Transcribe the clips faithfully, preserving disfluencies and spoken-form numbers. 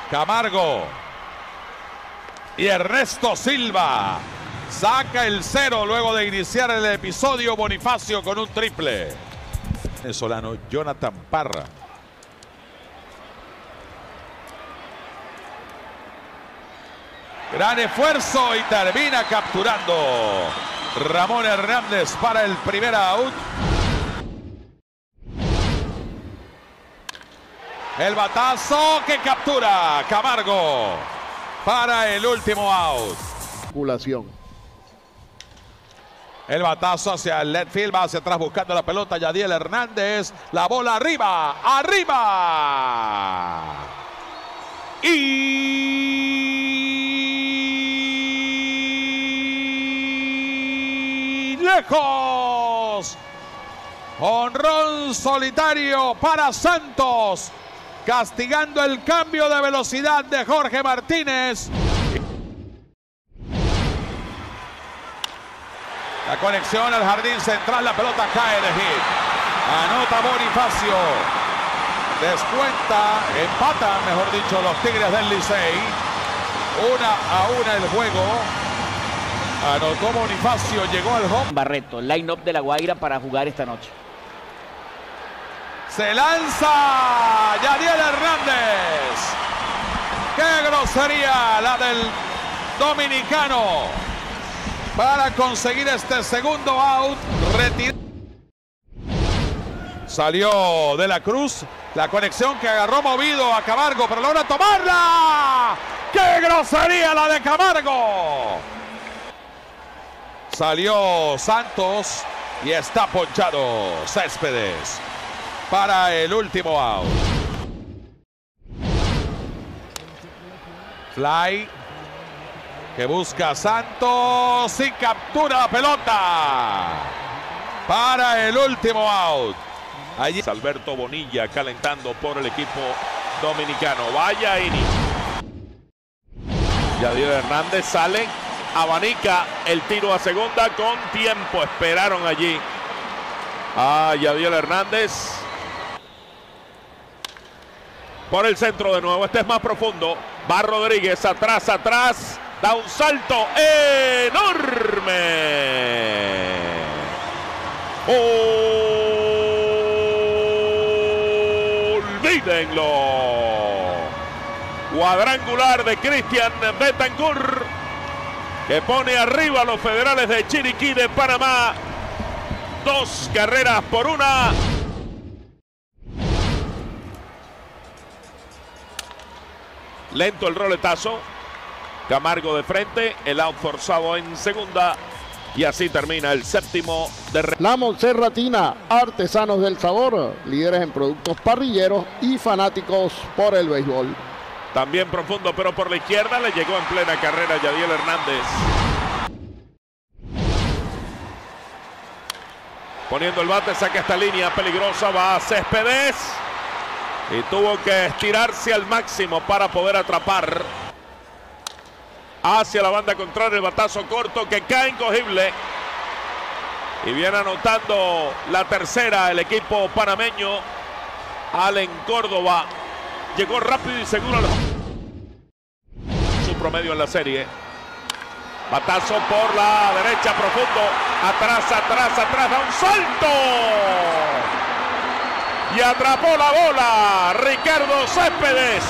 Camargo. Y Ernesto Silva saca el cero luego de iniciar el episodio. Bonifacio con un triple. Venezolano Jonathan Parra. Gran esfuerzo y termina capturando Ramón Hernández para el primer out. El batazo que captura Camargo para el último out. El batazo hacia el left field, va hacia atrás buscando la pelota. Yadiel Hernández, la bola arriba, arriba. Y lejos. Honrón solitario para Santos, castigando el cambio de velocidad de Jorge Martínez. La conexión al jardín central, la pelota cae de hit. Anota Bonifacio. Descuenta, empatan, mejor dicho, los Tigres del Licey. Una a una el juego. Anotó Bonifacio, llegó al home. Barreto, line-up de La Guaira para jugar esta noche. Se lanza Yadiel Hernández. ¡Qué grosería la del dominicano! Para conseguir este segundo out. Retir Salió de la Cruz. La conexión que agarró movido a Camargo, pero logra tomarla. ¡Qué grosería la de Camargo! Salió Santos y está ponchado Céspedes para el último out. Fly que busca Santos y captura la pelota para el último out. Allí Alberto Bonilla calentando por el equipo dominicano. Vaya inning. Yadiel Hernández sale, abanica el tiro a segunda con tiempo. Esperaron allí a Yadiel Hernández. Por el centro de nuevo, este es más profundo. Va Rodríguez, atrás, atrás. Da un salto enorme. Olvídenlo. Cuadrangular de Cristian Betancourt, que pone arriba a los Federales de Chiriquí de Panamá. Dos carreras por una. Lento el roletazo. Camargo de frente, el out forzado en segunda. Y así termina el séptimo de... La Monserratina, artesanos del sabor, líderes en productos parrilleros y fanáticos por el béisbol. También profundo, pero por la izquierda le llegó en plena carrera Yadiel Hernández. Poniendo el bate, saca esta línea peligrosa, va a Céspedes. Y tuvo que estirarse al máximo para poder atrapar. Hacia la banda contraria, el batazo corto que cae incogible. Y viene anotando la tercera el equipo panameño. Allen Córdoba llegó rápido y seguro al... su promedio en la serie. Batazo por la derecha profundo. Atrás, atrás, atrás, da un salto. Y atrapó la bola Ricardo Céspedes.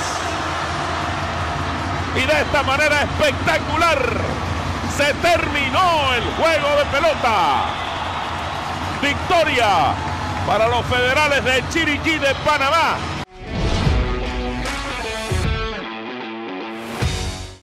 Y de esta manera espectacular se terminó el juego de pelota. Victoria para los Federales de Chiriquí de Panamá.